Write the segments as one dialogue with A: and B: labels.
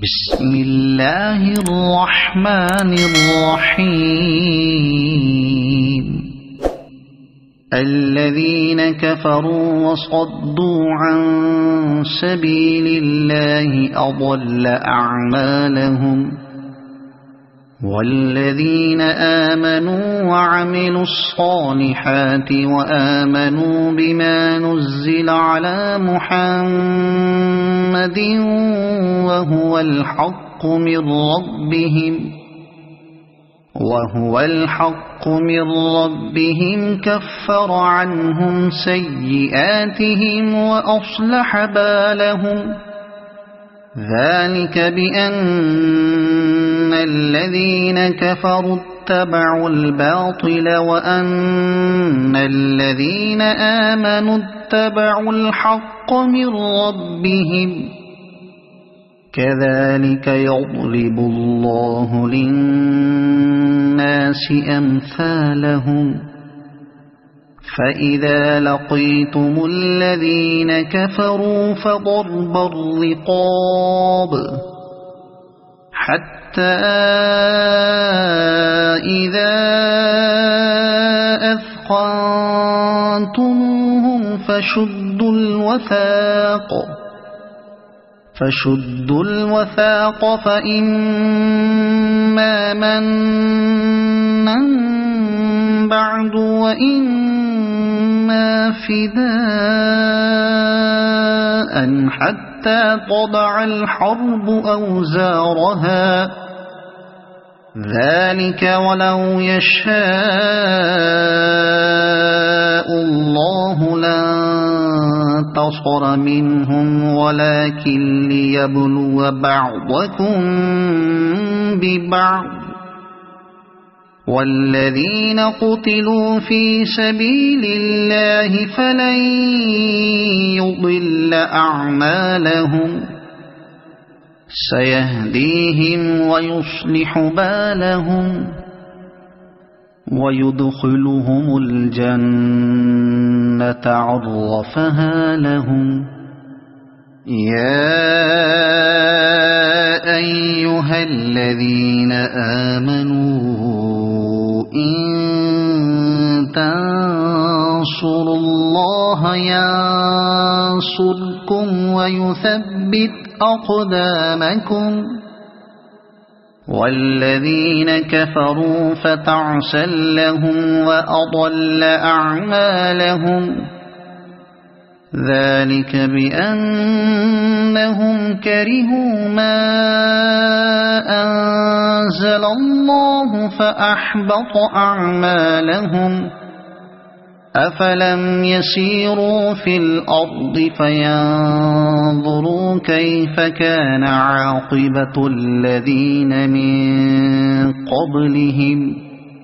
A: بسم الله الرحمن الرحيم. الذين كفروا وصدوا عن سبيل الله أضل أعمالهم، والذين آمنوا وعملوا الصالحات وآمنوا بما نزل على محمد وهو الحق من ربهم كفر عنهم سيئاتهم وأصلح بالهم. ذلك بأن الذين كفروا اتبعوا الباطل وأن الذين آمنوا اتبعوا الحق من ربهم. كذلك يضرب الله للناس أمثالهم. فإذا لقيتم الذين كفروا فضرب الرقاب حتى إذا أثخنتموهم فشدوا الوثاق فإما منا بعد وإما فداء حتى تضع الحرب أوزارها. ذلك ولو يشاء الله لانتصر منهم ولكن ليبلو بعضكم ببعض. والذين قتلوا في سبيل الله فلن يضل أعمالهم سيهديهم ويصلح بالهم ويدخلهم الجنة عرفها لهم. يا أيها الذين آمنوا إن تنصروا الله ينصركم ويثبت أقدامكم. والذين كفروا فتعسا لهم وأضل أعمالهم. ذلك بأنهم كرهوا ما أنزل الله فأحبط أعمالهم. أفلم يسيروا في الأرض فينظروا كيف كان عاقبة الذين من قبلهم.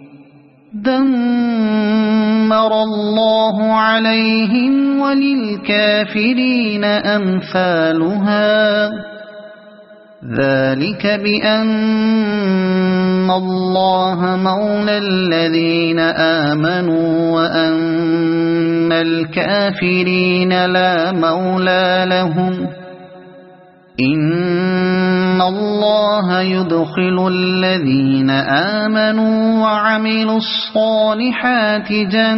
A: دمر الله عليهم وللكافرين أمثالها. ذلك بأن الله مولى الذين آمنوا وأن الكافرين لا مولى لهم. إن الله يدخل الذين آمنوا وعملوا الصالحات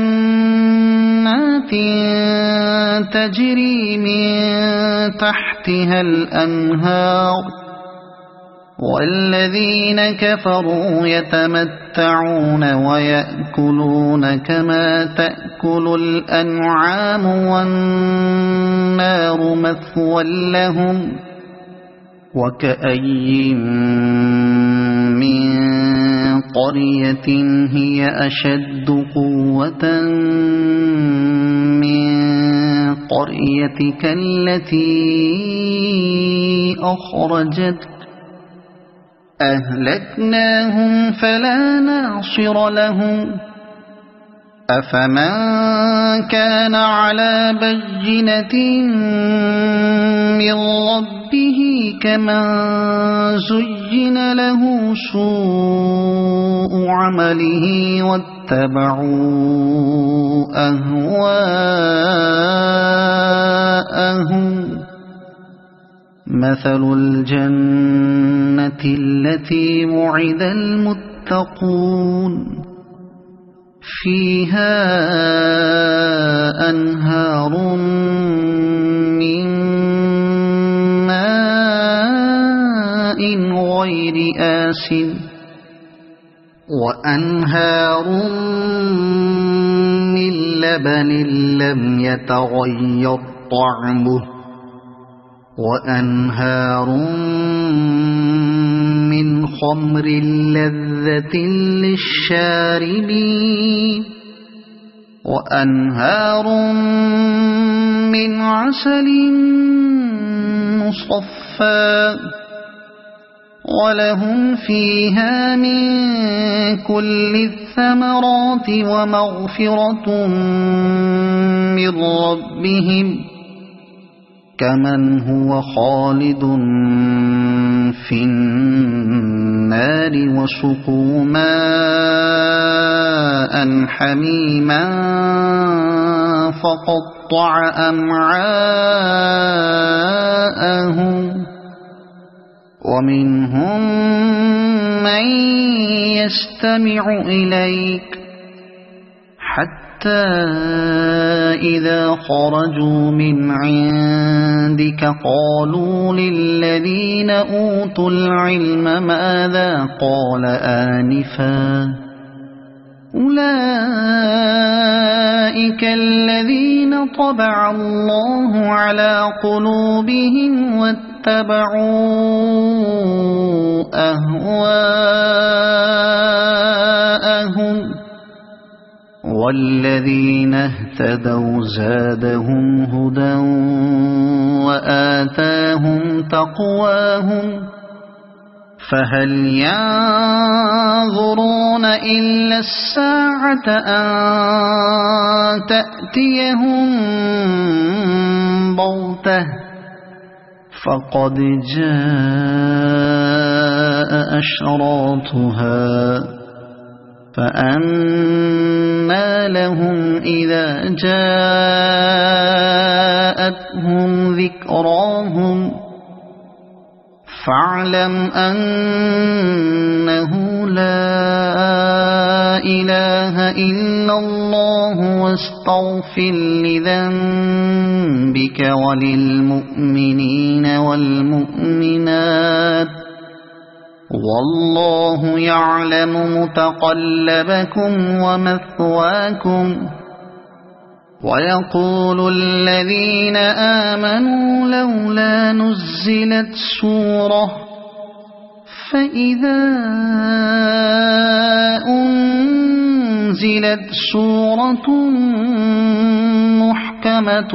A: جنات تجري من تحتها الأنهار. والذين كفروا يتمتعون ويأكلون كما تأكل الأنعام والنار مثوى لهم. وكأي من قرية هي أشد قوة من قريتك التي أخرجتك أهلكناهم فلا ناصر لهم. أفمن كان على بينة من ربه كمن زين له سوء عمله واتبعوا أهواءهم. مثل الجنة الجنة التي وعد المتقون فيها أنهار من ماء غير آسن وأنهار من لبن لم يتغير طعمه وأنهار من خمر لذة للشاربين وأنهار من عسل مصفى ولهم فيها من كل الثمرات ومغفرة من ربهم كمن هو خالد في النار وسقوا ماء حميما فقطع أمعاءهم ومنهم من يستمع إليك حتى إذا خرجوا من عندك قالوا للذين أوتوا العلم ماذا قال آنفا أولئك الذين طبع الله على قلوبهم واتبعوا أهواءهم والذين اهتدوا زادهم هدى وآتاهم تقواهم فهل ينظرون إلا الساعة أن تأتيهم بغتة فقد جاء أشراطها فأنى لهم إذا جاءتهم ذكراهم فاعلم أنه لا إله إلا الله واستغفر لذنبك وللمؤمنين والمؤمنات والله يعلم متقلبكم ومثواكم ويقول الذين آمنوا لولا نزلت سورة فإذا أنزلت سورة محكمة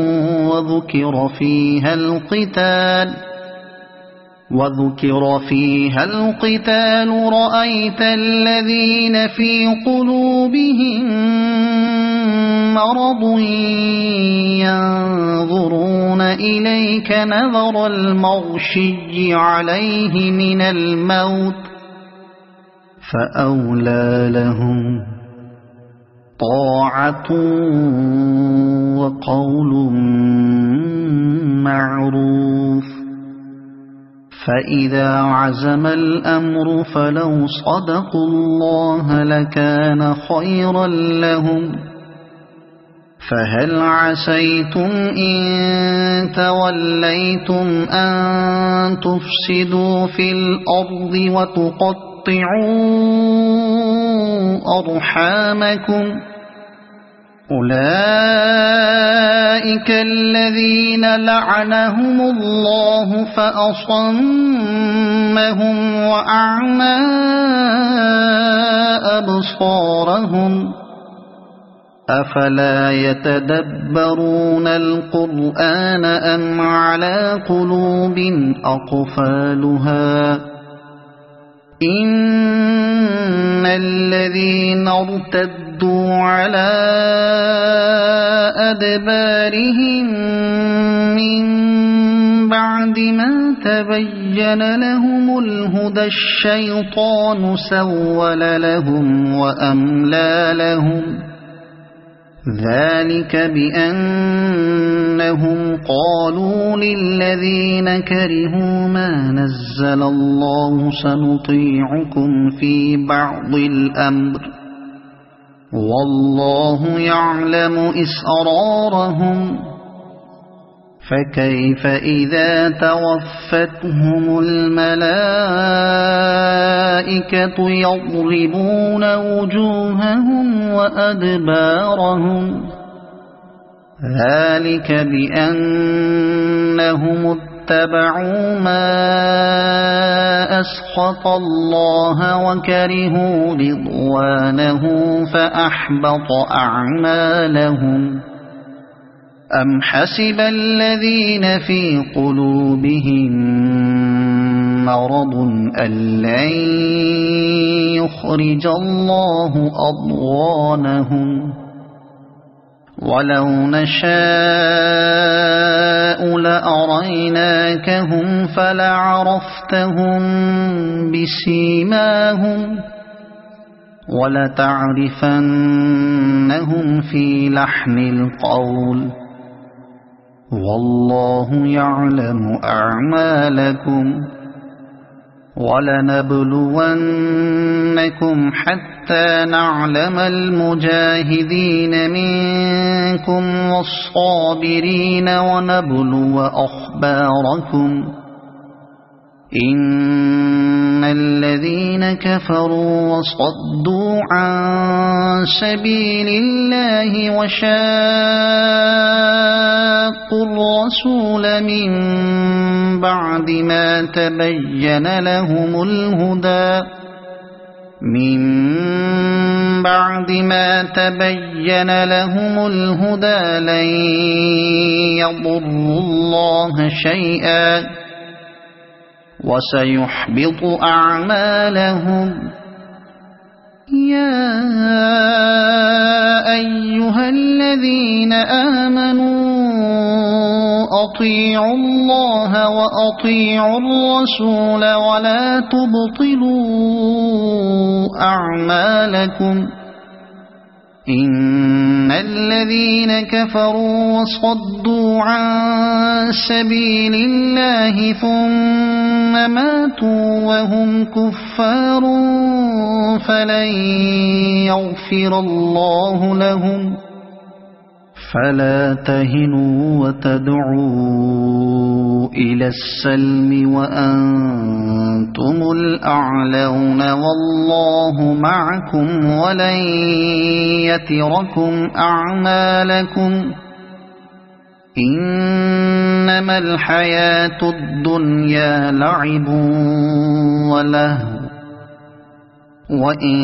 A: وذكر فيها القتال رأيت الذين في قلوبهم مرض ينظرون إليك نظر المغشي عليه من الموت فأولى لهم طاعة وقول معروف فإذا عزم الأمر فلو صدقوا الله لكان خيرا لهم فهل عسيتم إن توليتم أن تفسدوا في الأرض وتقطعوا أرحامكم أولئك الذين لعنهم الله فأصمهم وأعمى أبصارهم أفلا يتدبرون القرآن أم على قلوب أقفالها إن الذين ارتدوا على أدبارهم من بعد ما تبين لهم الهدى الشيطان سول لهم وأملى لهم ذلك بأنهم قالوا للذين كرهوا ما نزل الله سنطيعكم في بعض الأمر والله يعلم إسرارهم فكيف إذا توفتهم الملائكة يضربون وجوههم وأدبارهم ذلك بأنهم اتبعوا ما أسخط الله وكرهوا رضوانه فأحبط أعمالهم أم حسب الذين في قلوبهم مرض أن لن يخرج الله أضغانهم ولو نشاء لأريناكهم فلعرفتهم بسيماهم ولتعرفنهم في لحن القول والله يعلم أعمالكم ولنبلونكم حتى نعلم المجاهدين منكم والصابرين ونبلو أخباركم إن الذين كفروا وصدوا عن سبيل الله وشاقوا الرسول من بعد ما تبين لهم الهدى لن يضروا الله شيئا وسيحبط أعمالهم يا أيها الذين آمنوا أطيعوا الله وأطيعوا الرسول ولا تبطلوا أعمالكم إن الذين كفروا وصدوا عن سبيل الله ثم ماتوا وهم كفار فلن يغفر الله لهم فلا تهنوا وتدعوا إلى السلم وأنتم الأعلون والله معكم ولن يتركم أعمالكم إنما الحياة الدنيا لعب ولهو وإن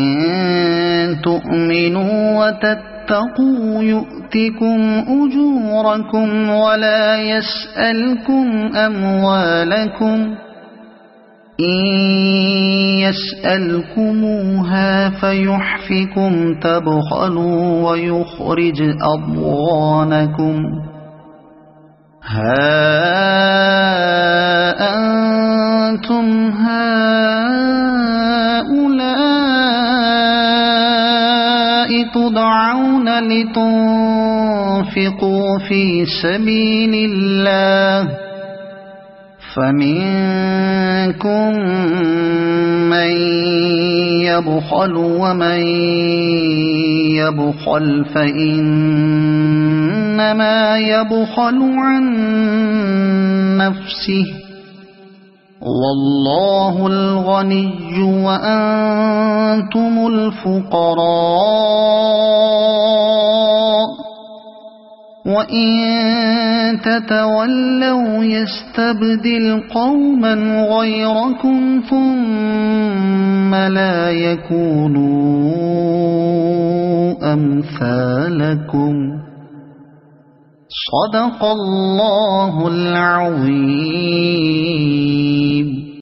A: تؤمنوا وتتقوا يؤتكم أجوركم ولا يسألكم أموالكم إن يسألكموها فيحفكم تبخلوا ويخرج أضغانكم ها أنتم هؤلاء تدعون لتنفقوا في سبيل الله فمنكم من يبخل ومن يبخل فإنما يبخل عن نفسه والله الغني وأنتم الفقراء وإن تتولوا يستبدل قوما غيركم ثم لا يكونوا أمثالكم صدق الله العظيم.